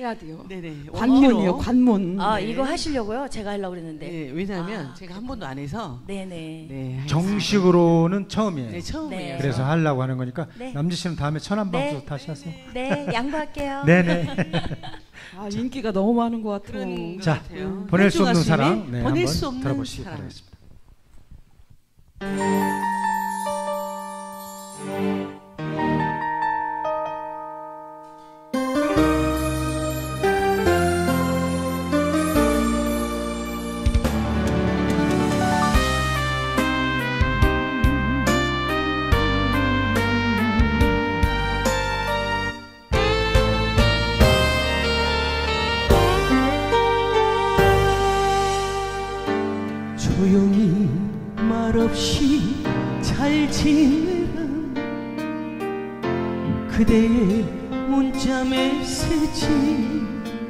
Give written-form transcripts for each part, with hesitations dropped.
해야 돼요. 네네. 관문이요, 관문. 아, 네. 이거 하시려고요? 제가 하려고 그랬는데. 네, 왜냐하면 제가 한 번도 안 해서. 네네. 네. 정식으로는 처음이에요. 네, 처음이에요. 네. 그래서 하려고 하는 거니까 네. 남지 씨는 다음에 천안방송 네. 다시 하세요. 네, 양보할게요. 네네. 아, 인기가 너무 많은 것 같아요. 그런 것 자, 같아요. 보낼 수 없는 현주 가수님의 사랑, 네, 보낼 한번 수 없는 들어보시기 사랑. 바라겠습니다. 조용히 말없이 잘 지내라 그대의 문자 메시지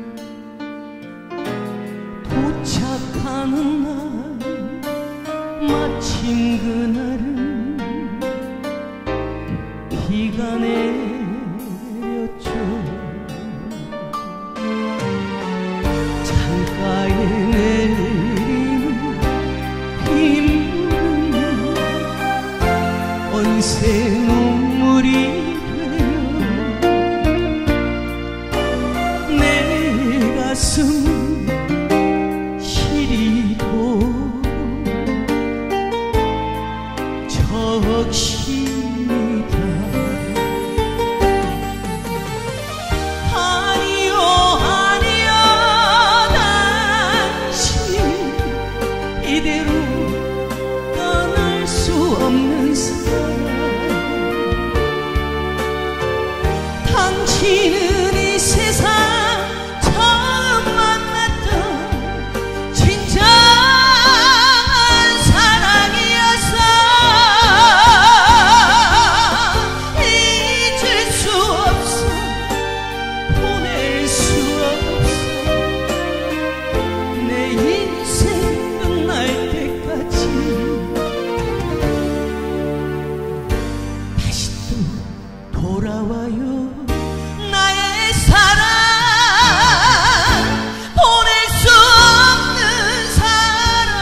도착하는 날 마침 그날은 비가 내렸죠 창가에 내리는 빗물은 언새 눈물이 되어 내 가슴 시리도 적시다 아니요 아니요 당신 이대로 떠날 수 없는 사람 당신은 이 세상 처음 만났던 진정한 사랑이었어 잊을 수 없어 보낼 수 없어 내 인생 끝날 때까지 다시 또 돌아와요 나의 사랑 보낼 수 없는 사랑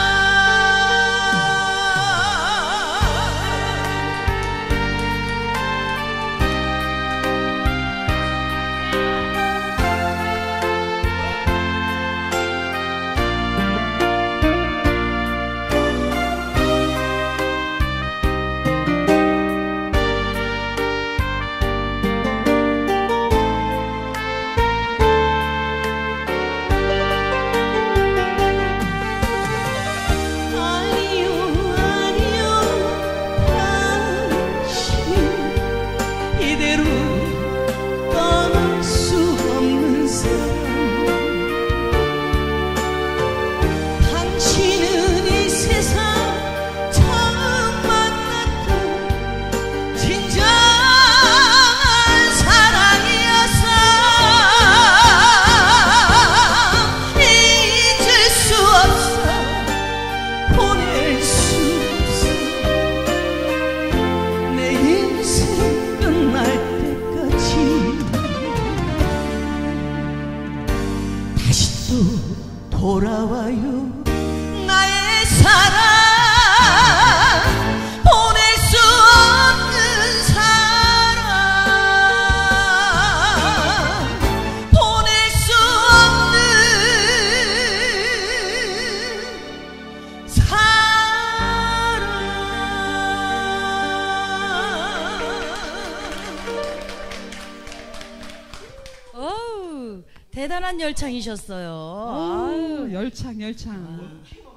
아니요 아니요 당신 이대로 떠날 수 없는 사람 당신은 이 세상 처음 만났던 진정한 사랑이었어 잊을 수 없어 보낼 수 없어 내 인생 끝날 때까지 다시 또 돌아와요 나의 사랑 보낼 수 없는 사랑 보낼 수 없는 어우, 대단한 열창이셨어요. 아유, 열창, 열창.